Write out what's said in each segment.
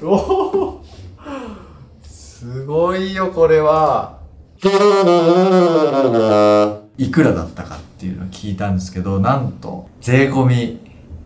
おすごいよこれは。いくらだったかっていうのを聞いたんですけど、なんと税込み。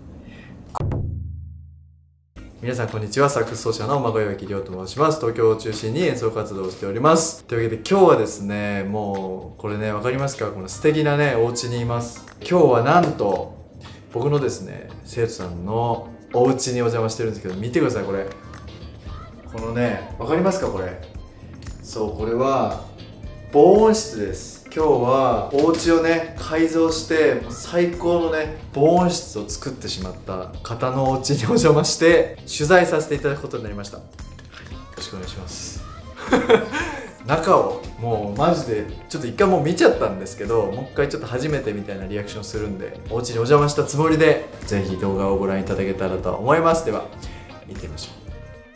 皆さんこんにちは、サックス奏者の孫岩木亮と申します。東京を中心に演奏活動をしております。というわけで今日はですね、もうこれね、わかりますか？この素敵なね、お家にいます。今日はなんと僕のですね、生徒さんのお家にお邪魔してるんですけど、見てくださいこれ。このね、わかりますかこれ。そう、これは防音室です。今日はお家をね改造して最高のね防音室を作ってしまった方のお家にお邪魔して取材させていただくことになりました。はい、よろしくお願いします中をもうマジでちょっと一回もう見ちゃったんですけど、もう一回ちょっと初めてみたいなリアクションするんで、お家にお邪魔したつもりでぜひ動画をご覧いただけたらと思います。では行ってみましょう。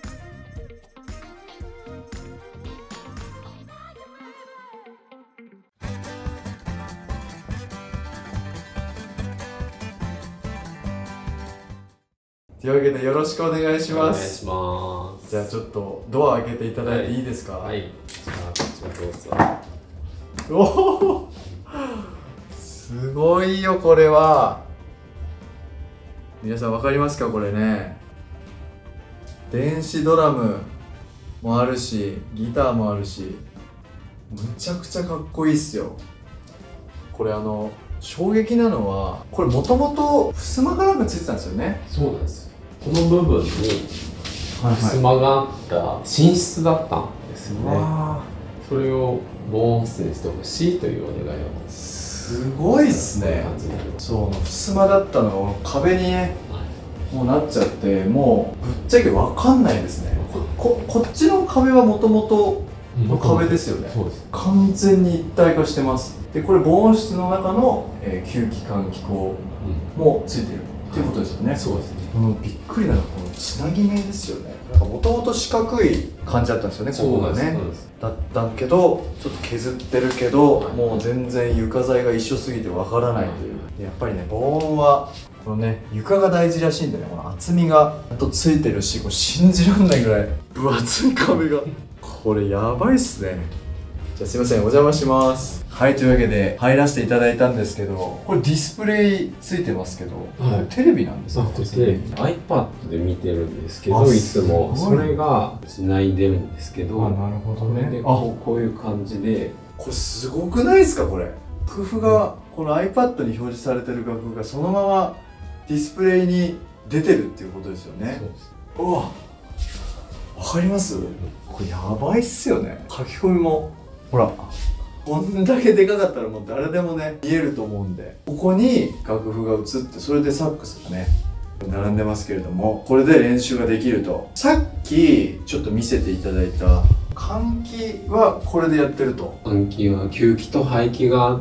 というわけでよろしくお願いします。 お願いします。 じゃあちょっとドア開けていただいていいですか？ はい。じゃあこちらどうぞ。 おお、すごいよこれは。皆さん分かりますかこれね。電子ドラムもあるし、ギターもあるし、むちゃくちゃかっこいいっすよ。これ衝撃なのは、これもともと襖がなんかついてたんですよね。 そうなんです。この部分に襖があった寝室だったんですよね。それを防音室にしてほしいというお願いを。 すごいっすね。そう、襖だったのが壁にね、もうなっちゃって、もうぶっちゃけわかんないですね。こっちの壁はもともとの壁ですよね。 そうです。 完全に一体化してます。でこれ防音室の中の、吸気換気口もついてるっていうことですよね。 そうですね。 このびっくりなのはこのつなぎ目ですよね。なんかもともと四角い感じだったんですよね、ここがね。だったけどちょっと削ってるけど、もう全然床材が一緒すぎてわからないという。やっぱりね、防音はこのね床が大事らしいんでね、この厚みがちゃんとついてるし、これ信じらんないぐらい分厚い壁がこれやばいっすね。じゃあすいません、お邪魔します。はい、というわけで入らせていただいたんですけど、これディスプレイついてますけど、 はい、 テレビなんですか？ これテレビ iPad で見てるんですけど、いつもそれが繋いでるんですけど、 なるほどね。 こういう感じで、 これすごくないですかこれ。楽譜がこの iPad に表示されてる楽譜がそのままディスプレイに出てるっていうことですよね。 そうです。 うわ、わかります？これやばいっすよね。書き込みもほら、こんだけでかかったらもう誰でもね見えると思うんで、ここに楽譜が映って、それでサックスがね並んでますけれども、これで練習ができると。さっきちょっと見せていただいた換気はこれでやってると。 換気は吸気と排気があって、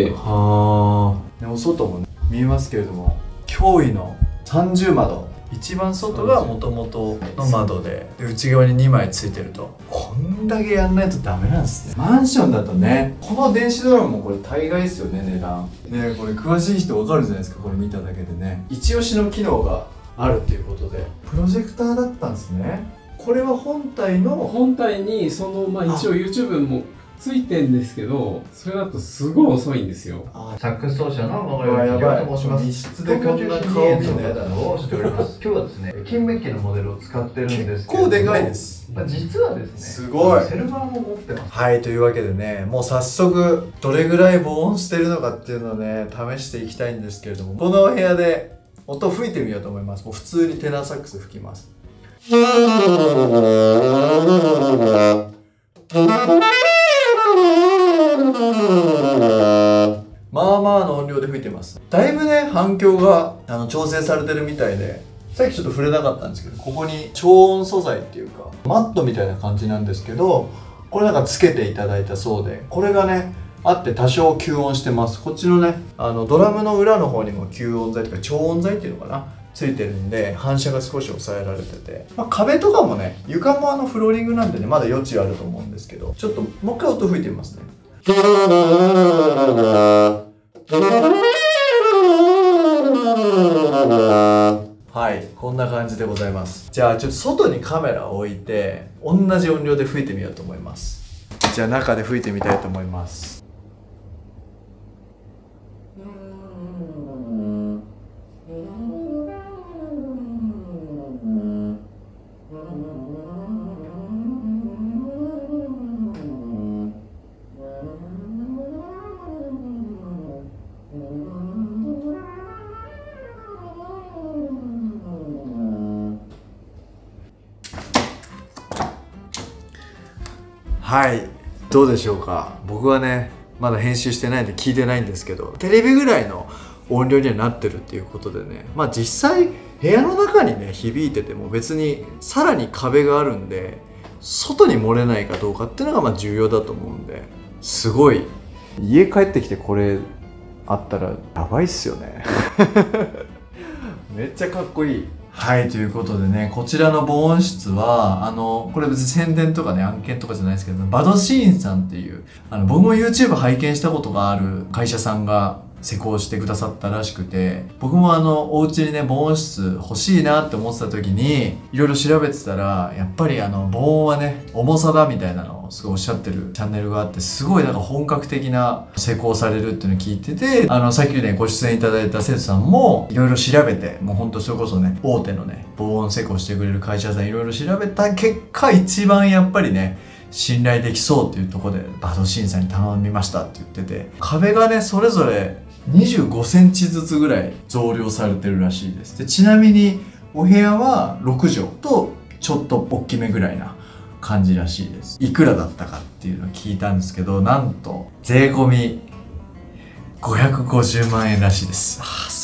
はあ。でお外も、ね、見えますけれども、驚異の30窓。一番外がもともとの窓で、内側に2枚ついてると。こんだけやんないとダメなんですね。マンションだとね、この電子ドラムもこれ大概ですよね、値段ね。これ詳しい人わかるじゃないですか、これ見ただけでね。一押しの機能があるっていうことで、プロジェクターだったんですね。これは本体に一応 YouTube もついてんですけど、それだとすごい遅いんですよ。 サックス奏者の孫岩木亮と申します。 密室でこんな顔見るのをしております。今日はですね、金メッキのモデルを使ってるんですけども、 結構でかいです。 実はですね、 すごいセルバーも持ってます。 はい、というわけでね、もう早速どれぐらい防音してるのかっていうのをね試していきたいんですけれども、このお部屋で音吹いてみようと思います。もう普通にテナーサックス吹きます。まあまあの音量で吹いてます。だいぶね反響が調整されてるみたいで、さっきちょっと触れなかったんですけど、ここに超音素材っていうかマットみたいな感じなんですけど、これなんかつけていただいたそうで、これがねあって多少吸音してます。こっちのねドラムの裏の方にも吸音材とか超音材っていうのかなついてるんで、反射が少し抑えられてて、壁とかもね、床もフローリングなんでねまだ余地あると思うんですけど、ちょっともう一回音吹いてみますね。はい、ここんな感じでございます。じゃあちょっと外にカメラを置いて同じ音量で吹いてみようと思います。じゃあ中で吹いてみたいと思います。はい、どうでしょうか。僕はねまだ編集してないんで聞いてないんですけど、テレビぐらいの音量にはなってるっていうことでね、まあ実際部屋の中にね響いてても別にさらに壁があるんで、外に漏れないかどうかっていうのがまあ重要だと思うんで、すごい家帰ってきてこれあったらやばいっすよねめっちゃかっこいい。はい、ということでね、こちらの防音室はこれ別に宣伝とかね案件とかじゃないですけど、バドシーンさんっていう僕も YouTube 拝見したことがある会社さんが施工してくださったらしくて、僕もお家にね防音室欲しいなって思ってた時にいろいろ調べてたら、やっぱり防音はね重さだみたいなのをすごいおっしゃってるチャンネルがあって、すごいなんか本格的な施工されるっていうのを聞いてて、さっきねご出演いただいた生徒さんもいろいろ調べて、もうほんとそれこそね大手のね防音施工してくれる会社さんいろいろ調べた結果、一番やっぱりね信頼できそうっていうところでバドシーンさんに頼みましたって言ってて、壁がねそれぞれ25センチずつぐらい増量されてるらしいです。でちなみにお部屋は6畳とちょっと大きめぐらいな感じらしいです。いくらだったかっていうのを聞いたんですけど、なんと税込み550万円らしいです。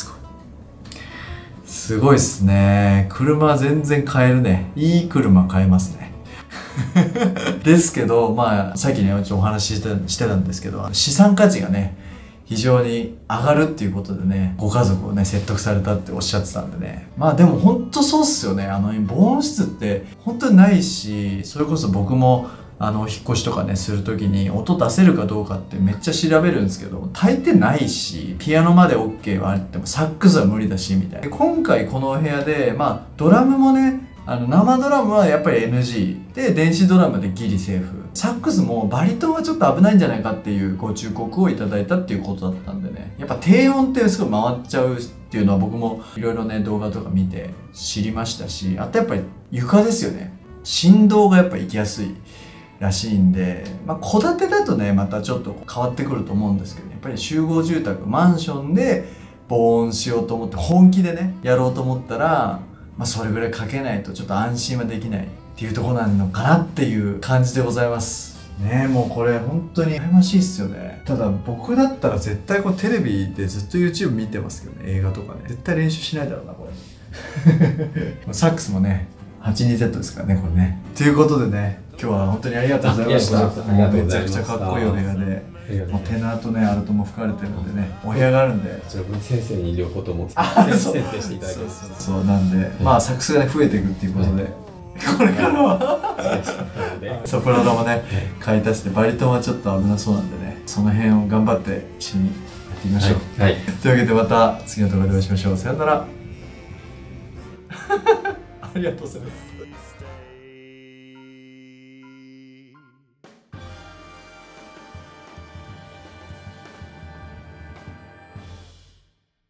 すごいっすね。車全然買えるね。いい車買えますねですけど、まあさっきねちょっとお話ししてたんですけど、資産価値がね非常に上がるっていうことでね、ご家族をね説得されたっておっしゃってたんでね、まあでもほんとそうっすよね。防音室って本当にないし、それこそ僕も引っ越しとかねする時に音出せるかどうかってめっちゃ調べるんですけど、大抵ないし、ピアノまで OK はあってもサックスは無理だしみたいな。で今回このお部屋でまあドラムもね生ドラムはやっぱり NG で、電子ドラムでギリセーフ。サックスもバリトンはちょっと危ないんじゃないかっていうご忠告をいただいたっていうことだったんでね、やっぱ低音ってすごい回っちゃうっていうのは僕もいろいろね動画とか見て知りましたし、あとやっぱり床ですよね。振動がやっぱ行きやすいらしいんで、まあ戸建てだとねまたちょっと変わってくると思うんですけど、やっぱり集合住宅マンションで防音しようと思って本気でねやろうと思ったら、まあそれぐらいかけないとちょっと安心はできないっていうところなのかなっていう感じでございますね。もうこれ本当に羨ましいっすよね。ただ僕だったら絶対こうテレビでずっと YouTube 見てますけどね、映画とかね絶対練習しないだろうなこれサックスもね 82Z ですからねこれね。ということでね、今日は本当にありがとうございました。めちゃくちゃかっこいいお部屋で、もうテナーとねアルトも吹かれてるのでね、お部屋があるんで、 じゃあ先生に両方とも選定していただきます。 そうなんで、まあサックスがね増えていくっていうことで、これからはソプラノもね買い足して、バリトンはちょっと危なそうなんでね、その辺を頑張って一緒にやってみましょう。というわけでまた次の動画でお会いしましょう。さよならありがとうございます。